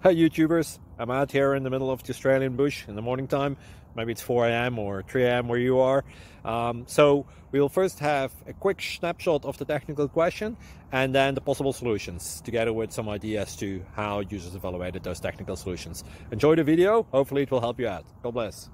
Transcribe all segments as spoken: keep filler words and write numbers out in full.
Hi YouTubers, I'm out here in the middle of the Australian bush in the morning time. Maybe it's four A M or three A M where you are. Um, so we'll first have a quick snapshot of the technical question and then the possible solutions, together with some ideas to how users evaluated those technical solutions. Enjoy the video, hopefully it will help you out. God bless.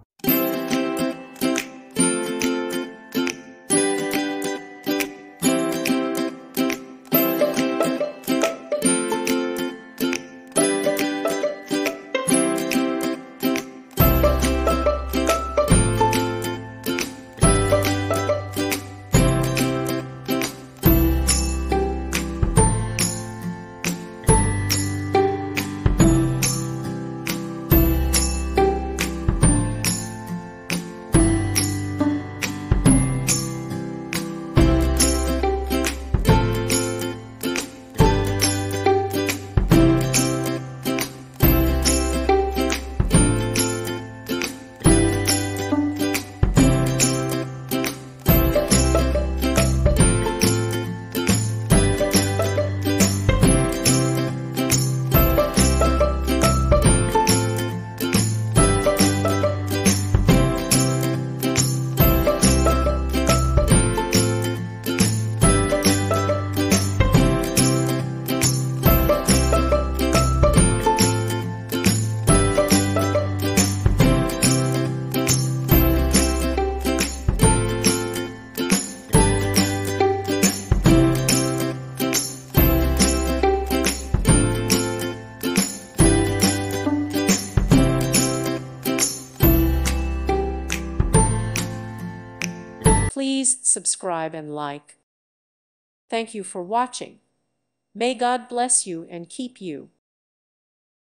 Please subscribe and like. Thank you for watching. May God bless you and keep you.